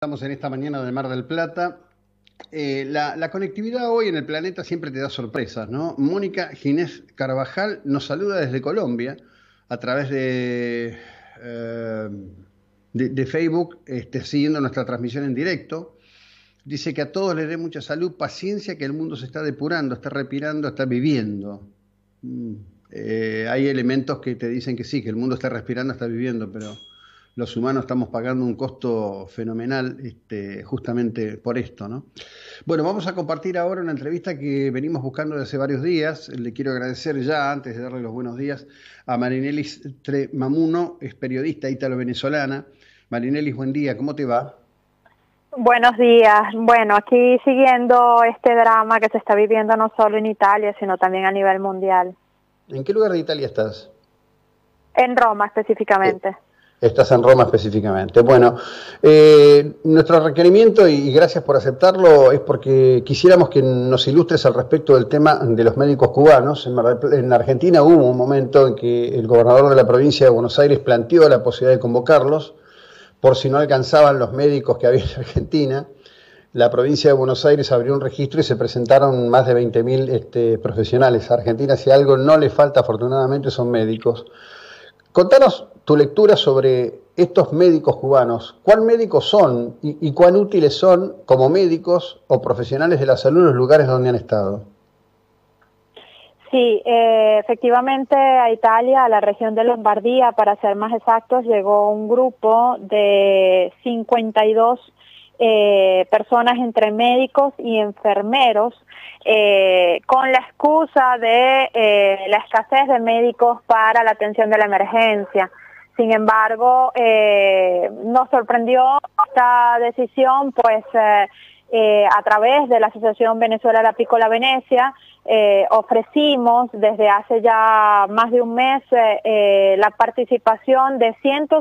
Estamos en esta mañana del Mar del Plata. La conectividad hoy en el planeta siempre te da sorpresas, ¿no? Mónica Ginés Carvajal nos saluda desde Colombia a través de Facebook, siguiendo nuestra transmisión en directo. Dice que a todos les dé mucha salud, paciencia, que el mundo se está depurando, está respirando, está viviendo. Hay elementos que te dicen que sí, que el mundo está respirando, está viviendo, pero los humanos estamos pagando un costo fenomenal justamente por esto, ¿no? Bueno, vamos a compartir ahora una entrevista que venimos buscando desde hace varios días. Le quiero agradecer ya, antes de darle los buenos días, a Marinelis Tremamuno, es periodista ítalo-venezolana. Marinelis, buen día, ¿cómo te va? Buenos días. Bueno, aquí siguiendo este drama que se está viviendo no solo en Italia, sino también a nivel mundial. ¿En qué lugar de Italia estás? En Roma específicamente. Estás en Roma específicamente. Bueno, nuestro requerimiento, y gracias por aceptarlo, es porque quisiéramos que nos ilustres al respecto del tema de los médicos cubanos. En Argentina hubo un momento en que el gobernador de la provincia de Buenos Aires planteó la posibilidad de convocarlos, por si no alcanzaban los médicos que había en Argentina. La provincia de Buenos Aires abrió un registro y se presentaron más de 20.000 profesionales. A Argentina, si algo no le falta, afortunadamente, son médicos. Contanos tu lectura sobre estos médicos cubanos. ¿Cuán médicos son y cuán útiles son como médicos o profesionales de la salud en los lugares donde han estado? Sí, efectivamente a Italia, a la región de Lombardía, para ser más exactos, llegó un grupo de 52 personas entre médicos y enfermeros con la excusa de la escasez de médicos para la atención de la emergencia. Sin embargo, nos sorprendió esta decisión, pues a través de la Asociación Venezuela La Piccola Venecia, ofrecimos desde hace ya más de un mes la participación de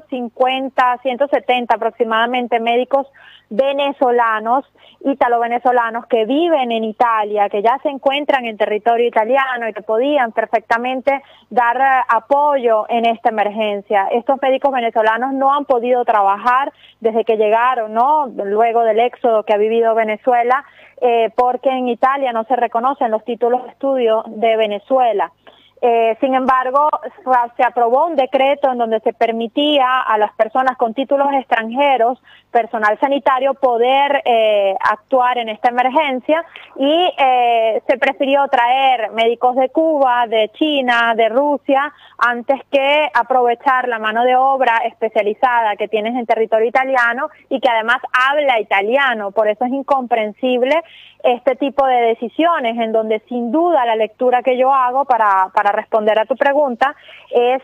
150, 170 aproximadamente médicos venezolanos, ítalo-venezolanos que viven en Italia, que ya se encuentran en territorio italiano y que podían perfectamente dar apoyo en esta emergencia. Estos médicos venezolanos no han podido trabajar desde que llegaron, ¿no? Luego del éxodo que ha vivido Venezuela, porque en Italia no se reconocen los títulos de estudio de Venezuela. Sin embargo, se aprobó un decreto en donde se permitía a las personas con títulos extranjeros, personal sanitario, poder actuar en esta emergencia y se prefirió traer médicos de Cuba, de China, de Rusia, antes que aprovechar la mano de obra especializada que tienes en territorio italiano y que además habla italiano. Por eso es incomprensible este tipo de decisiones, en donde sin duda la lectura que yo hago para responder a tu pregunta es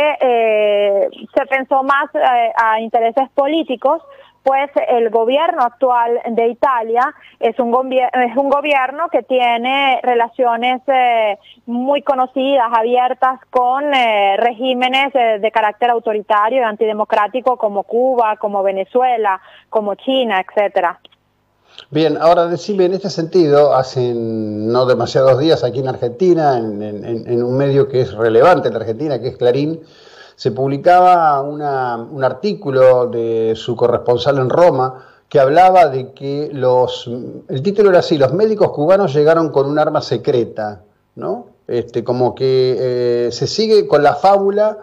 que se pensó más a intereses políticos, pues el gobierno actual de Italia es un gobierno que tiene relaciones muy conocidas, abiertas con regímenes de carácter autoritario y antidemocrático como Cuba, como Venezuela, como China, etcétera. Bien, ahora decime, en este sentido, hace no demasiados días aquí en Argentina, en un medio que es relevante en la Argentina, que es Clarín, se publicaba un artículo de su corresponsal en Roma que hablaba de que el título era así: los médicos cubanos llegaron con un arma secreta, ¿no? Como que se sigue con la fábula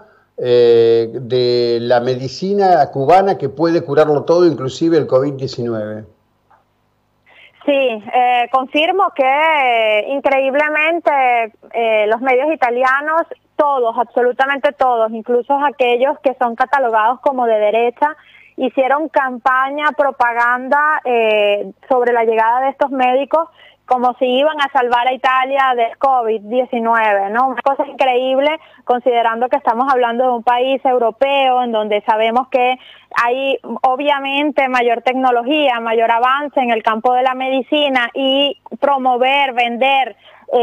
de la medicina cubana que puede curarlo todo, inclusive el COVID-19. Sí, confirmo que increíblemente los medios italianos, todos, absolutamente todos, incluso aquellos que son catalogados como de derecha, hicieron campaña, propaganda sobre la llegada de estos médicos como si iban a salvar a Italia del COVID-19, ¿no? Una cosa increíble, considerando que estamos hablando de un país europeo en donde sabemos que hay obviamente mayor tecnología, mayor avance en el campo de la medicina, y promover, vender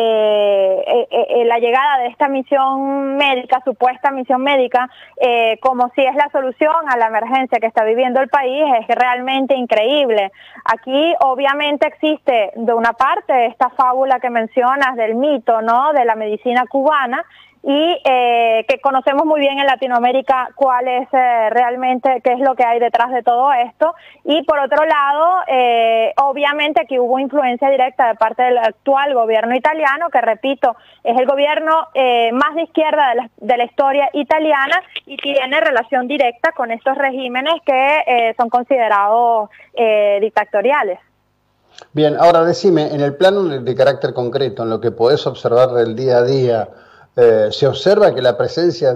la llegada de esta misión médica, supuesta misión médica, como si es la solución a la emergencia que está viviendo el país, es realmente increíble. Aquí obviamente existe de una parte esta fábula que mencionas del mito, ¿no?, de la medicina cubana, y que conocemos muy bien en Latinoamérica cuál es realmente, qué es lo que hay detrás de todo esto. Y por otro lado, obviamente aquí hubo influencia directa de parte del actual gobierno italiano, que repito, es el gobierno más de izquierda de la historia italiana y tiene relación directa con estos regímenes que son considerados dictatoriales. Bien, ahora decime, en el plano de carácter concreto, en lo que podés observar del día a día, ¿se observa que la presencia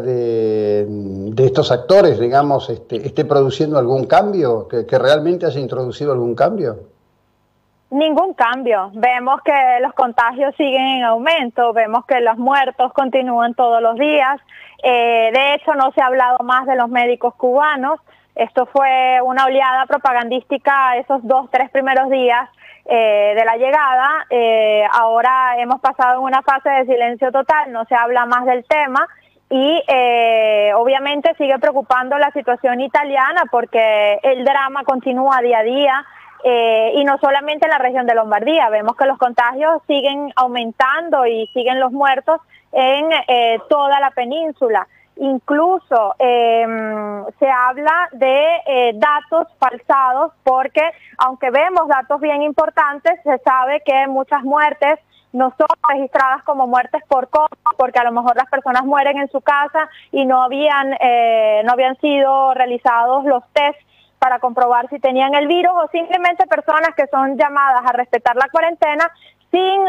de estos actores, digamos, esté produciendo algún cambio, que realmente haya introducido algún cambio? Ningún cambio. Vemos que los contagios siguen en aumento, vemos que los muertos continúan todos los días. De hecho, no se ha hablado más de los médicos cubanos. Esto fue una oleada propagandística esos 2-3 primeros días de la llegada. Ahora hemos pasado en una fase de silencio total, no se habla más del tema y obviamente sigue preocupando la situación italiana porque el drama continúa día a día y no solamente en la región de Lombardía, vemos que los contagios siguen aumentando y siguen los muertos en toda la península. Incluso se habla de datos falsados porque aunque vemos datos bien importantes, se sabe que muchas muertes no son registradas como muertes por COVID, porque a lo mejor las personas mueren en su casa y no habían sido realizados los tests para comprobar si tenían el virus, o simplemente personas que son llamadas a respetar la cuarentena sin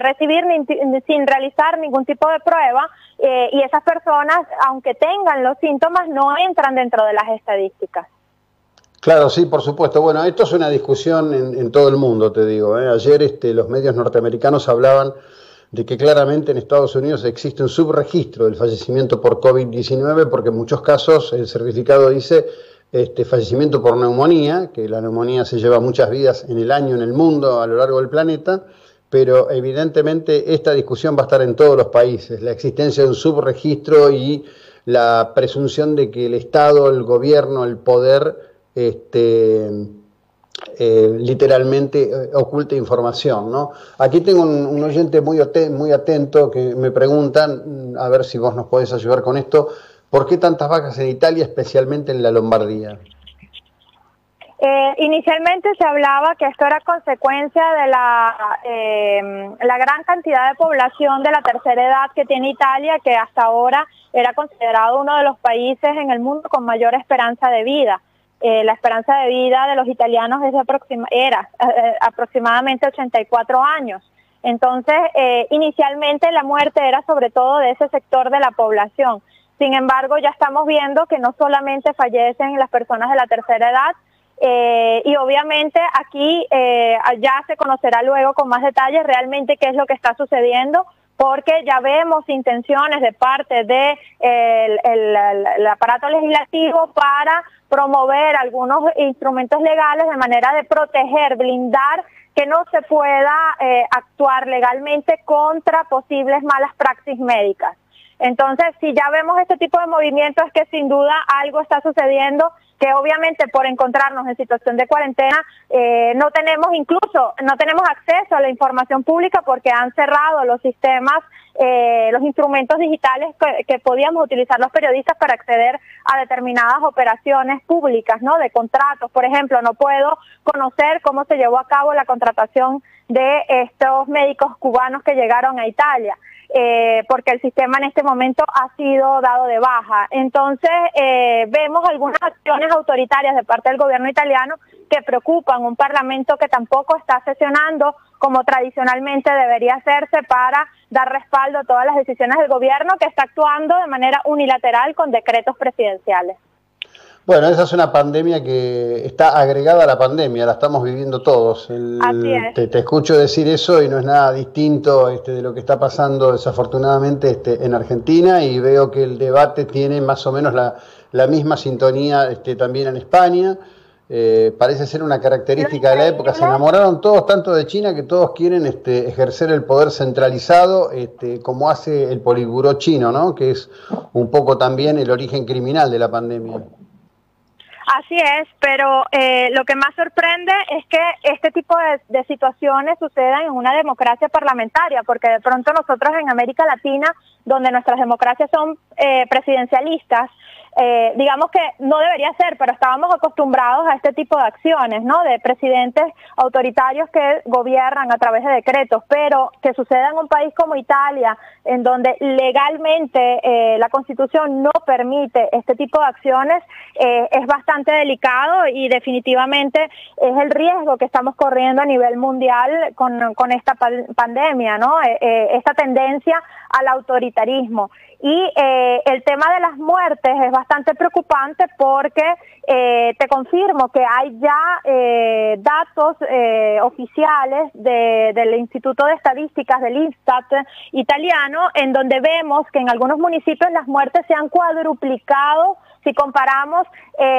sin realizar ningún tipo de prueba, y esas personas, aunque tengan los síntomas, no entran dentro de las estadísticas. Claro, sí, por supuesto. Bueno, esto es una discusión en todo el mundo, te digo, ¿eh? Ayer los medios norteamericanos hablaban de que claramente en Estados Unidos existe un subregistro del fallecimiento por COVID-19, porque en muchos casos el certificado dice fallecimiento por neumonía, que la neumonía se lleva muchas vidas en el año en el mundo, a lo largo del planeta, pero evidentemente esta discusión va a estar en todos los países, la existencia de un subregistro y la presunción de que el Estado, el gobierno, el poder, literalmente oculta información, ¿no? Aquí tengo un oyente muy atento que me preguntan, a ver si vos nos podés ayudar con esto, ¿por qué tantas bajas en Italia, especialmente en la Lombardía? Inicialmente se hablaba que esto era consecuencia de la gran cantidad de población de la tercera edad que tiene Italia, que hasta ahora era considerado uno de los países en el mundo con mayor esperanza de vida. La esperanza de vida de los italianos era aproximadamente 84 años. Entonces, inicialmente la muerte era sobre todo de ese sector de la población. Sin embargo, ya estamos viendo que no solamente fallecen las personas de la tercera edad, y obviamente aquí ya se conocerá luego con más detalles realmente qué es lo que está sucediendo, porque ya vemos intenciones de parte de el aparato legislativo para promover algunos instrumentos legales de manera de proteger, blindar que no se pueda actuar legalmente contra posibles malas praxis médicas. Entonces, si ya vemos este tipo de movimientos, es que sin duda algo está sucediendo, que obviamente por encontrarnos en situación de cuarentena no tenemos acceso a la información pública porque han cerrado los sistemas, los instrumentos digitales que podíamos utilizar los periodistas para acceder a determinadas operaciones públicas, ¿no? De contratos, por ejemplo, no puedo conocer cómo se llevó a cabo la contratación de estos médicos cubanos que llegaron a Italia. Porque el sistema en este momento ha sido dado de baja. Entonces, vemos algunas acciones autoritarias de parte del gobierno italiano que preocupan, un parlamento que tampoco está sesionando como tradicionalmente debería hacerse para dar respaldo a todas las decisiones del gobierno, que está actuando de manera unilateral con decretos presidenciales. Bueno, esa es una pandemia que está agregada a la pandemia, la estamos viviendo todos. Así es. Te escucho decir eso y no es nada distinto de lo que está pasando desafortunadamente en Argentina, y veo que el debate tiene más o menos la misma sintonía también en España. Parece ser una característica de la época. Se enamoraron todos tanto de China que todos quieren ejercer el poder centralizado, como hace el Politburó chino, ¿no? Que es un poco también el origen criminal de la pandemia. Así es, pero lo que más sorprende es que este tipo de situaciones sucedan en una democracia parlamentaria, porque de pronto nosotros en América Latina, donde nuestras democracias son presidencialistas, digamos que no debería ser, pero estábamos acostumbrados a este tipo de acciones, ¿no? De presidentes autoritarios que gobiernan a través de decretos, pero que suceda en un país como Italia, en donde legalmente la Constitución no permite este tipo de acciones, es bastante delicado y definitivamente es el riesgo que estamos corriendo a nivel mundial con esta pandemia, ¿no? Esta tendencia al autoritarismo. Y el tema de las muertes es bastante preocupante porque te confirmo que hay ya datos oficiales del Instituto de Estadísticas del Istat italiano, en donde vemos que en algunos municipios las muertes se han cuadruplicado si comparamos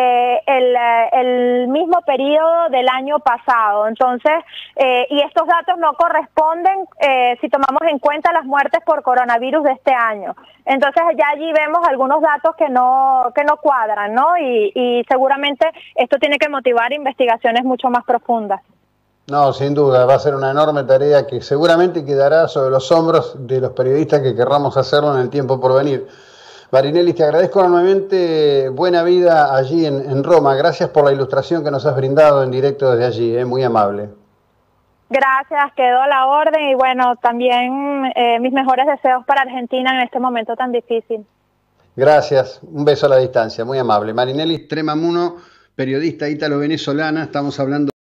el mismo periodo del año pasado. Entonces, y estos datos no corresponden si tomamos en cuenta las muertes por coronavirus de este año. Entonces ya allí vemos algunos datos que no cuadran, ¿no? Y seguramente esto tiene que motivar investigaciones mucho más profundas. No, sin duda, va a ser una enorme tarea que seguramente quedará sobre los hombros de los periodistas que querramos hacerlo en el tiempo por venir. Marinelli, te agradezco enormemente, buena vida allí en Roma. Gracias por la ilustración que nos has brindado en directo desde allí, muy amable. Gracias, quedó a la orden y bueno, también mis mejores deseos para Argentina en este momento tan difícil. Gracias, un beso a la distancia, muy amable. Marinelli Tremamuno, periodista ítalo-venezolana, estamos hablando